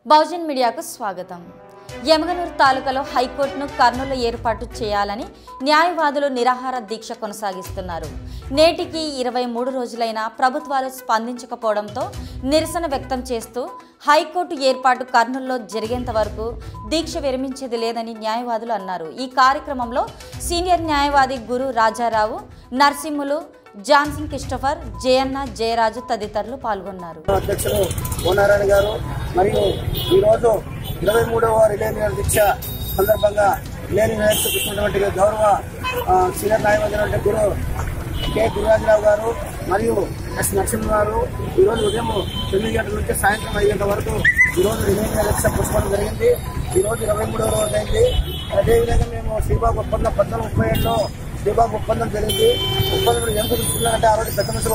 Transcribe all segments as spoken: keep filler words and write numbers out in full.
బహుజన్ మీడియాకు స్వాగతం. యమగనూరు తాలూకాలో హైకోర్టును కర్నూలులో ఏర్పాటు చేయాలని న్యాయవాదులు నిరాహార దీక్ష కొనసాగిస్తున్నారు. నేటికి ఇరవై మూడు రోజులైనా ప్రభుత్వాలు స్పందించకపోవడంతో నిరసన వ్యక్తం చేస్తూ హైకోర్టు ఏర్పాటు కర్నూలులో జరిగేంత వరకు దీక్ష విరమించేది లేదని న్యాయవాదులు అన్నారు. ఈ కార్యక్రమంలో సీనియర్ న్యాయవాది గురు రాజారావు, నర్సింహులు, జాన్సన్ క్రిస్టోఫర్, జయన్న, జయరాజు తదితరులు పాల్గొన్నారు. అధ్యక్షులు ఓనారాయణ గారు మరియు ఈరోజు ఇరవై మూడవ రిలే దీక్ష సందర్భంగా రిలే నేర్చుకున్నటువంటి గౌరవ సీనియర్ న్యాయవాది గురు కె గురురాజరావు గారు మరియు ఎస్ నరసింహ గారు ఈరోజు ఉదయం తొమ్మిది గంటల నుంచి సాయంత్రం ఐదు గంటల వరకు ఈరోజు రిలే దీక్ష పుష్పడం జరిగింది. ఈరోజు ఇరవై మూడవ రోజు అయింది. అదేవిధంగా మేము శ్రీబాబు ఒప్పందం పద్నాలుగు ముప్పై ఏడులో శ్రీబాబు ఒప్పందం జరిగింది. ఒప్పందం ఎందుకు తీసుకున్నారంటే ఆ రోజు పెద్ద మనుషులు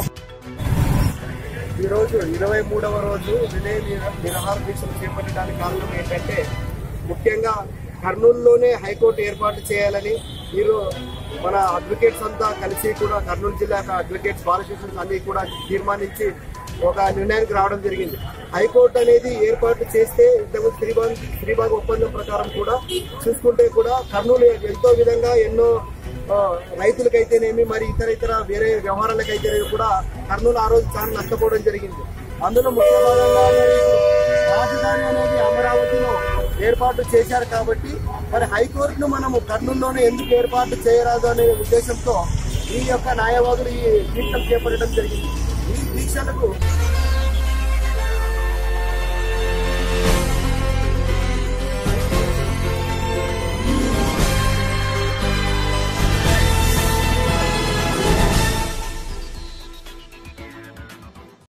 ఈరోజు ఇరవై మూడవ రోజు రిలే నిరాహార దీక్షలు చేపట్టడానికి కారణం ఏంటంటే ముఖ్యంగా కర్నూలులోనే హైకోర్టు ఏర్పాటు చేయాలని మీరు మన అడ్వకేట్స్ అంతా కలిసి కూడా కర్నూలు జిల్లా అడ్వకేట్స్ బార్ అసోసియేషన్స్ అన్ని కూడా తీర్మానించి ఒక నిర్ణయానికి రావడం జరిగింది. హైకోర్టు అనేది ఏర్పాటు చేస్తే ఇంతకుముందు శ్రీబాగ్ శ్రీబాగ్ ఒప్పందం ప్రకారం కూడా చూసుకుంటే కూడా కర్నూలు ఎంతో విధంగా ఎన్నో రైతులకైతేనేమి మరి ఇతర ఇతర వేరే వ్యవహారాలకైతేనేమి కూడా కర్నూలు ఆ రోజు చాలా నష్టపోవడం జరిగింది. అందులో ముఖ్య భాగంగా రాజధాని అనేది అమరావతిలో ఏర్పాటు చేశారు కాబట్టి మరి హైకోర్టును మనము కర్నూలులోనే ఎందుకు ఏర్పాటు చేయరాదు అనే ఉద్దేశంతో ఈ యొక్క న్యాయవాదులు ఈ దీక్షలు చేపట్టడం జరిగింది. ఈ దీక్షలకు